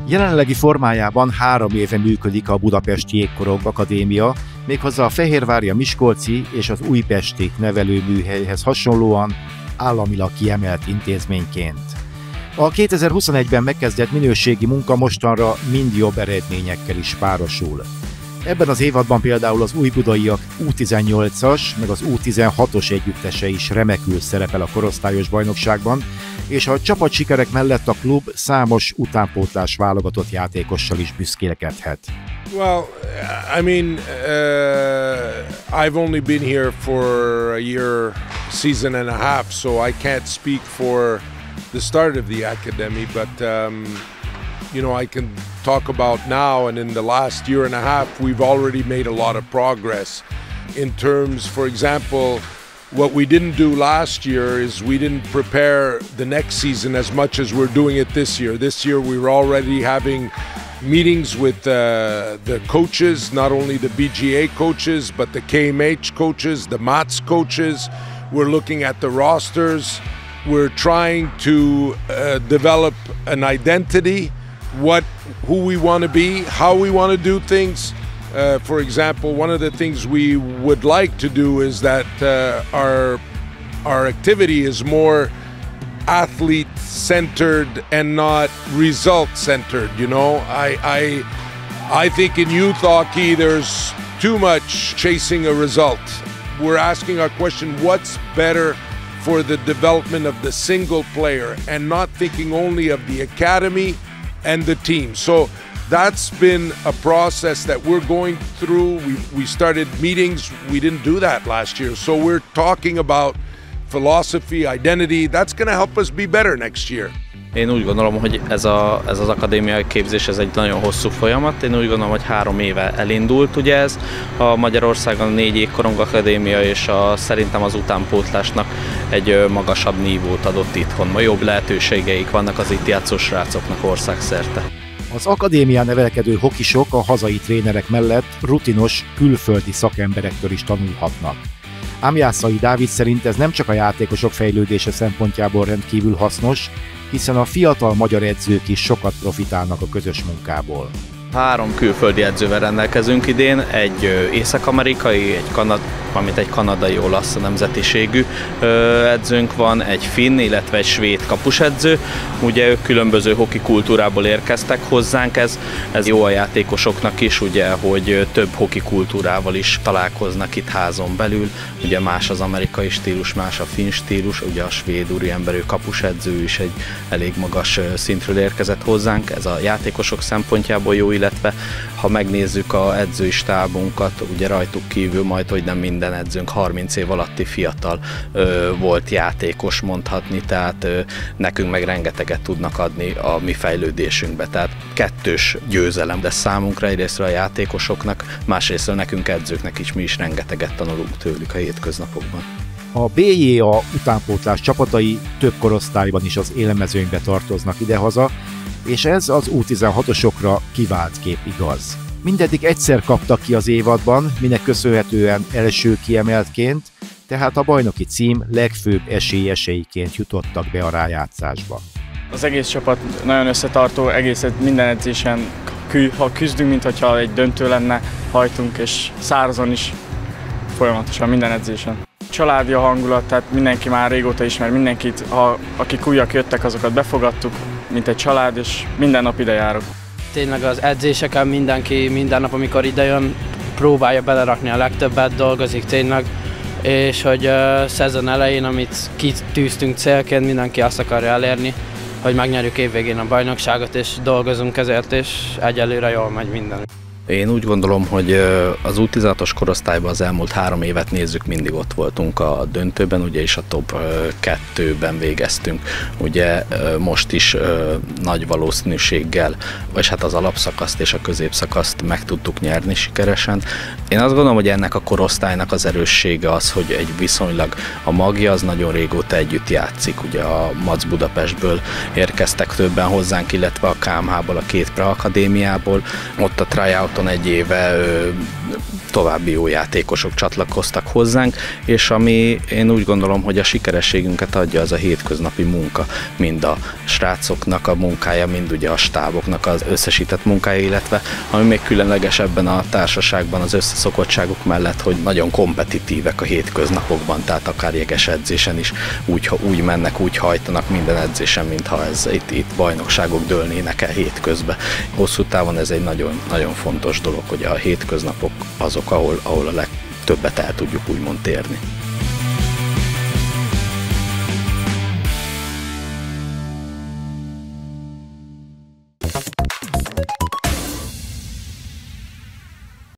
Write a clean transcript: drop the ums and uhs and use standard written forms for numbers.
Jelenlegi formájában 3 éve működik a Budapesti Jégkorong Akadémia, méghozzá a Fehérvári, a Miskolci és az Újpesti nevelőműhelyhez hasonlóan államilag kiemelt intézményként. A 2021-ben megkezdett minőségi munka mostanra mind jobb eredményekkel is párosul. Ebben az évadban például az újbudaiak U18-as, meg az U16-os együttese is remekül szerepel a korosztályos bajnokságban, és a csapatsikerek mellett a klub számos utánpótlás válogatott játékossal is büszkélkedhet. Well, I mean, I've only been here for a year, season and a half, so I can't speak for the start of the academy, but you know, I can talk about now, and in the last year and a half, we've already made a lot of progress in terms, for example, what we didn't do last year is we didn't prepare the next season as much as we're doing it this year. This year we were already having meetings with the coaches, not only the BGA coaches, but the KMH coaches, the MATS coaches. We're looking at the rosters. We're trying to develop an identity, who we want to be, how we want to do things. For example, one of the things we would like to do is that our activity is more athlete-centered and not result-centered. You know, I think in youth hockey there's too much chasing a result. We're asking our question: what's better for the development of the single player, and not thinking only of the academy and the team. So that's been a process that we're going through. We started meetings. We didn't do that last year. So we're talking about philosophy, identity. That's going to help us be better next year. Én úgy gondolom, hogy ez az akadémiai képzés ez egy nagyon hosszú folyamat. Én úgy gondolom, hogy 3 éve elindult ugye ez a Magyarországon a 4 Jégkorong Akadémia, és szerintem az utánpótlásnak egy magasabb nívót adott itthon. Ma jobb lehetőségeik vannak az itt játszó srácoknak országszerte. Az akadémián nevelkedő hokisok a hazai trénerek mellett rutinos külföldi szakemberektől is tanulhatnak. Ám Jászai Dávid szerint ez nem csak a játékosok fejlődése szempontjából rendkívül hasznos, hiszen a fiatal magyar edzők is sokat profitálnak a közös munkából. 3 külföldi edzővel rendelkezünk idén, egy észak-amerikai, egy kanadai olasz nemzetiségű edzőnk van, egy finn, illetve egy svéd kapusedző. Ugye ők különböző hoki kultúrából érkeztek hozzánk, ez jó a játékosoknak is, ugye, hogy több hoki kultúrával is találkoznak itt házon belül. Ugye más az amerikai stílus, más a finn stílus, ugye a svéd úriemberű kapusedző is egy elég magas szintről érkezett hozzánk, ez a játékosok szempontjából jó, illetve ha megnézzük a edzői stábunkat, ugye rajtuk kívül majd, hogy nem minden edzőnk 30 év alatti fiatal volt játékos mondhatni, tehát nekünk meg rengeteget tudnak adni a mi fejlődésünkbe, tehát 2-s győzelem lesz számunkra, egyrésztről a játékosoknak, másrésztről nekünk edzőknek is, mi is rengeteget tanulunk tőlük a hétköznapokban. A BJA utánpótlás csapatai több korosztályban is az élmezőnybe tartoznak idehaza, és ez az U16-osokra kivált kép igaz. Mindeddig egyszer kaptak ki az évadban, minek köszönhetően első kiemeltként, tehát a bajnoki cím legfőbb esélyeseiként jutottak be a rájátszásba. Az egész csapat nagyon összetartó, minden edzésen ha küzdünk, mintha egy döntő lenne, hajtunk, és szárazon is folyamatosan minden edzésen. Családi a hangulat, tehát mindenki már régóta ismer mindenkit, akik újak jöttek, azokat befogadtuk, mint egy család, és minden nap ide járok. Tényleg az edzéseken mindenki minden nap, amikor idejön, próbálja belerakni a legtöbbet, dolgozik tényleg, és hogy szezon elején, amit kitűztünk célként, mindenki azt akarja elérni, hogy megnyerjük évvégén a bajnokságot, és dolgozunk ezért, és egyelőre jól megy minden. Én úgy gondolom, hogy az U16-os korosztályban az elmúlt 3 évet nézzük, mindig ott voltunk a döntőben, ugye is a top 2-ben végeztünk. Ugye most is nagy valószínűséggel, vagy hát az alapszakaszt és a középszakaszt meg tudtuk nyerni sikeresen. Én azt gondolom, hogy ennek a korosztálynak az erőssége az, hogy egy viszonylag a magja az nagyon régóta együtt játszik. Ugye a MATS Budapestből érkeztek többen hozzánk, illetve a KMH-ból, a 2 preakadémiából. Ott a tryout egy éve további jó játékosok csatlakoztak hozzánk, és ami én úgy gondolom, hogy a sikerességünket adja, az a hétköznapi munka, mind a srácoknak a munkája, mind ugye a stáboknak az összesített munkája, illetve ami még különleges ebben a társaságban az összeszokottságuk mellett, hogy nagyon kompetitívek a hétköznapokban, tehát akár jeges edzésen is úgy mennek, úgy hajtanak minden edzésen, mintha ez itt bajnokságok dőlnének el hétközben. Hosszú távon ez egy nagyon, nagyon fontos dolog, hogy a hétköznapok azok, ahol a legtöbbet el tudjuk úgymond térni.